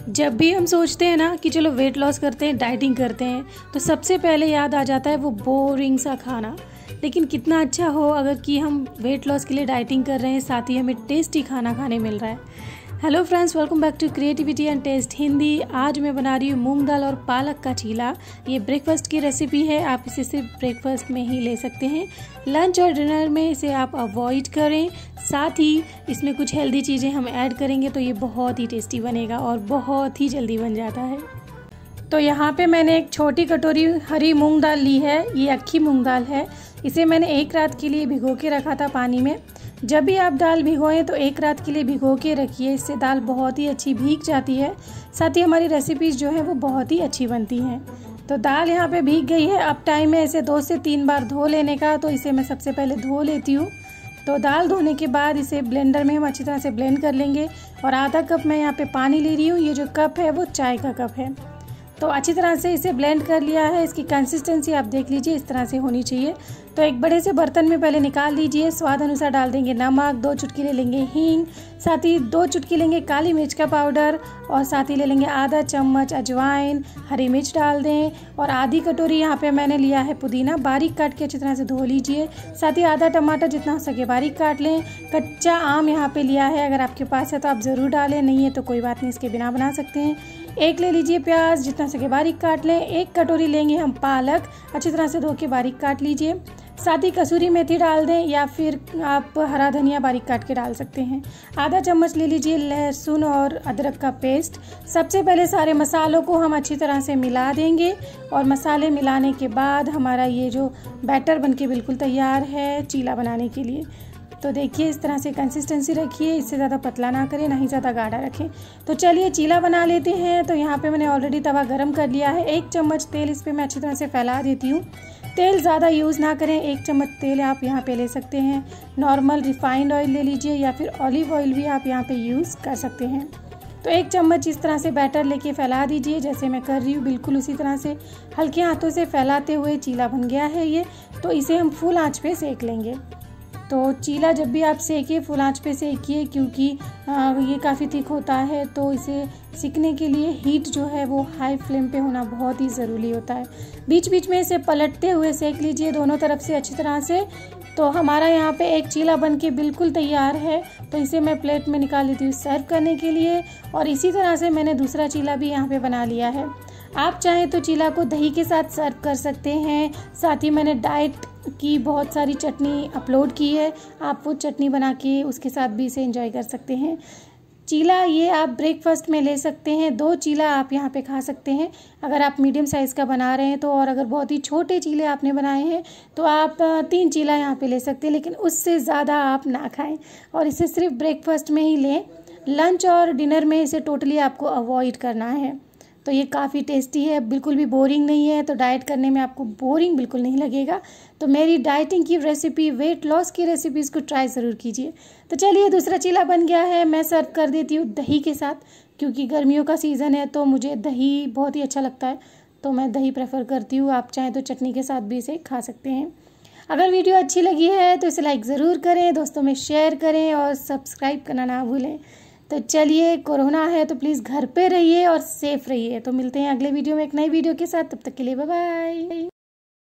जब भी हम सोचते हैं ना कि चलो वेट लॉस करते हैं, डाइटिंग करते हैं, तो सबसे पहले याद आ जाता है वो बोरिंग सा खाना। लेकिन कितना अच्छा हो अगर कि हम वेट लॉस के लिए डाइटिंग कर रहे हैं, साथ ही हमें टेस्टी खाना खाने मिल रहा है। Hello friends, welcome back to creativity and taste Hindi. आज मैं बना रही हूँ मूंग दाल और पालक का चीला। ये ब्रेकफास्ट की रेसिपी है, आप इसे सिर्फ ब्रेकफास्ट में ही ले सकते हैं। लंच और डिनर में इसे आप अवॉइड करें। साथ ही इसमें कुछ हेल्दी चीज़ें हम ऐड करेंगे तो ये बहुत ही टेस्टी बनेगा और बहुत ही जल्दी बन जाता है। तो यहाँ पे मैंने एक छोटी कटोरी हरी मूंग दाल ली है। ये अक्खी मूंग दाल है। इसे मैंने एक रात के लिए भिगो के रखा था पानी में। जब भी आप दाल भिगोएं तो एक रात के लिए भिगो के रखिए, इससे दाल बहुत ही अच्छी भीग जाती है। साथ ही हमारी रेसिपीज़ जो है वो बहुत ही अच्छी बनती हैं। तो दाल यहाँ पे भीग गई है। अब टाइम है इसे 2 से 3 बार धो लेने का, तो इसे मैं सबसे पहले धो लेती हूँ। तो दाल धोने के बाद इसे ब्लेंडर में हम अच्छी तरह से ब्लेंड कर लेंगे। और आधा कप मैं यहाँ पे पानी ले रही हूँ। ये जो कप है वो चाय का कप है। तो अच्छी तरह से इसे ब्लेंड कर लिया है। इसकी कंसिस्टेंसी आप देख लीजिए, इस तरह से होनी चाहिए। तो एक बड़े से बर्तन में पहले निकाल लीजिए। स्वाद अनुसार डाल देंगे नमक, 2 चुटकी ले लेंगे हींग, साथ ही 2 चुटकी लेंगे काली मिर्च का पाउडर, और साथ ही ले लेंगे आधा चम्मच अजवाइन, हरी मिर्च डाल दें। और आधी कटोरी यहाँ पे मैंने लिया है पुदीना, बारीक काट के अच्छी तरह से धो लीजिए। साथ ही आधा टमाटर जितना हो सके बारीक काट लें। कच्चा आम यहाँ पे लिया है, अगर आपके पास है तो आप ज़रूर डालें, नहीं है तो कोई बात नहीं, इसके बिना बना सकते हैं। एक ले लीजिए प्याज, जितना सके बारीक काट लें। 1 कटोरी लेंगे हम पालक, अच्छी तरह से धो के बारीक काट लीजिए। साथ ही कसूरी मेथी डाल दें, या फिर आप हरा धनिया बारीक काट के डाल सकते हैं। आधा चम्मच ले लीजिए लहसुन और अदरक का पेस्ट। सबसे पहले सारे मसालों को हम अच्छी तरह से मिला देंगे। और मसाले मिलाने के बाद हमारा ये जो बैटर बनके बिल्कुल तैयार है चीला बनाने के लिए। तो देखिए इस तरह से कंसिस्टेंसी रखिए, इससे ज़्यादा पतला ना करें, ना ही ज़्यादा गाढ़ा रखें। तो चलिए चीला बना लेते हैं। तो यहाँ पे मैंने ऑलरेडी तवा गरम कर लिया है। 1 चम्मच तेल इस पर मैं अच्छी तरह से फैला देती हूँ। तेल ज़्यादा यूज़ ना करें, 1 चम्मच तेल आप यहाँ पे ले सकते हैं। नॉर्मल रिफाइंड ऑयल ले लीजिए, या फिर ऑलिव ऑयल भी आप यहाँ पे यूज़ कर सकते हैं। तो 1 चम्मच इस तरह से बैटर लेके फैला दीजिए, जैसे मैं कर रही हूँ बिल्कुल उसी तरह से हल्के हाथों से फैलाते हुए चीला बन गया है ये। तो इसे हम फुल आँच पे सेक लेंगे। तो चीला जब भी आप सेकिए फुल आंच पे सेकिए, क्योंकि ये काफ़ी थिक होता है। तो इसे सीखने के लिए हीट जो है वो हाई फ्लेम पे होना बहुत ही ज़रूरी होता है। बीच बीच में इसे पलटते हुए सेक लीजिए दोनों तरफ से अच्छी तरह से। तो हमारा यहाँ पे एक चीला बन के बिल्कुल तैयार है। तो इसे मैं प्लेट में निकाल लेती हूँ सर्व करने के लिए। और इसी तरह से मैंने दूसरा चीला भी यहाँ पे बना लिया है। आप चाहें तो चीला को दही के साथ सर्व कर सकते हैं। साथ ही मैंने डाइट की बहुत सारी चटनी अपलोड की है, आप वो चटनी बना के उसके साथ भी इसे एंजॉय कर सकते हैं। चीला ये आप ब्रेकफास्ट में ले सकते हैं। 2 चीला आप यहाँ पे खा सकते हैं अगर आप मीडियम साइज़ का बना रहे हैं तो। और अगर बहुत ही छोटे चीले आपने बनाए हैं तो आप 3 चीला यहाँ पे ले सकते हैं, लेकिन उससे ज़्यादा आप ना खाएं और इसे सिर्फ ब्रेकफास्ट में ही लें। लंच और डिनर में इसे टोटली आपको अवॉइड करना है। तो ये काफ़ी टेस्टी है, बिल्कुल भी बोरिंग नहीं है। तो डाइट करने में आपको बोरिंग बिल्कुल नहीं लगेगा। तो मेरी डाइटिंग की रेसिपी, वेट लॉस की रेसिपीज़ को ट्राई ज़रूर कीजिए। तो चलिए दूसरा चीला बन गया है, मैं सर्व कर देती हूँ दही के साथ, क्योंकि गर्मियों का सीज़न है तो मुझे दही बहुत ही अच्छा लगता है। तो मैं दही प्रेफर करती हूँ। आप चाहें तो चटनी के साथ भी इसे खा सकते हैं। अगर वीडियो अच्छी लगी है तो इसे लाइक ज़रूर करें, दोस्तों में शेयर करें और सब्सक्राइब करना ना भूलें। तो चलिए, कोरोना है तो प्लीज़ घर पे रहिए और सेफ रहिए। तो मिलते हैं अगले वीडियो में एक नई वीडियो के साथ, तब तक के लिए बाय बाय।